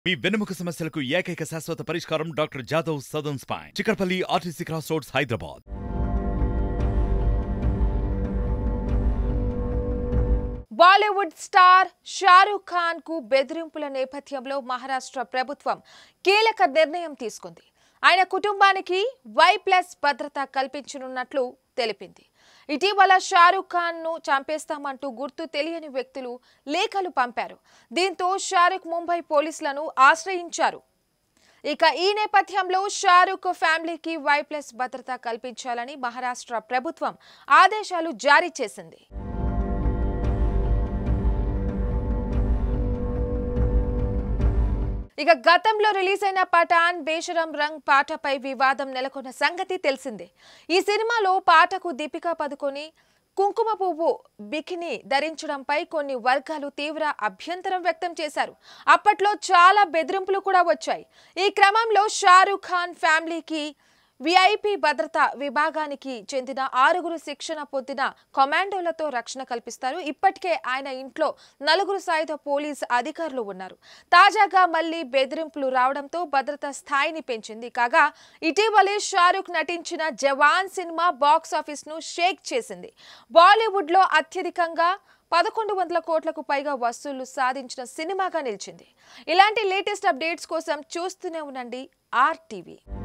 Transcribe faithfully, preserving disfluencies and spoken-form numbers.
మీ వెన్నెముక సమస్యలకు ఏకైక శాశ్వత పరిష్కారం doctor Jadhav southern spine, Chikkadpally RTC cross roads, Hyderabad. Bollywood star Shahrukh Khan కు బెదిరింపుల నేపథ్యంలో మహారాష్ట్ర ప్రభుత్వం కీలక నిర్ణయం తీసుకుంది. ఆయన కుటుంబానికి వై ప్లస్ భద్రత కల్పించనున్నట్లు తెలిపింది. ఇటీవల షారూక్ ఖాన్ ను చంపేస్తామంటూ గుర్తు తెలియని వ్యక్తులు లేఖలు పంపారు. దీంతో షారూక్ ముంబై పోలీసులను ఆశ్రయించారు. ఇక ఈ నేపథ్యంలో షారూక్ ఫ్యామిలీకి వై ప్లస్ భద్రత కల్పించాలని మహారాష్ట్ర ప్రభుత్వం ఆదేశాలు జారీ చేసింది. ఇక గతంలో రిలీజ్ అయిన పఠాన్ బేషరం రంగ్ పాటపై వివాదం నెలకొన్న సంగతి తెలిసిందే. ఈ సినిమాలో పాటకు దీపికా పదుకొని కుంకుమ పువ్వు బికిని ధరించడంపై కొన్ని వర్గాలు తీవ్ర అభ్యంతరం వ్యక్తం చేశారు. అప్పట్లో చాలా బెదిరింపులు కూడా వచ్చాయి. ఈ క్రమంలో షారూక్ ఖాన్ ఫ్యామిలీకి విఐపి భద్రతా విభాగానికి చెందిన ఆరుగురు శిక్షణ పొందిన కమాండోలతో రక్షణ కల్పిస్తారు. ఇప్పటికే ఆయన ఇంట్లో నలుగురు సాయుధ పోలీస్ అధికారులు ఉన్నారు. తాజాగా మళ్లీ బెదిరింపులు రావడంతో భద్రతా స్థాయిని పెంచింది. కాగా ఇటీవలే షారూక్ నటించిన జవాన్ సినిమా బాక్స్ ఆఫీస్ ను షేక్ చేసింది. బాలీవుడ్ లో అత్యధికంగా పదకొండు వందల కోట్లకు పైగా వసూళ్లు సాధించిన సినిమాగా నిలిచింది. ఇలాంటి లేటెస్ట్ అప్డేట్స్ కోసం చూస్తూనే ఉండండి ఆర్టీవీ.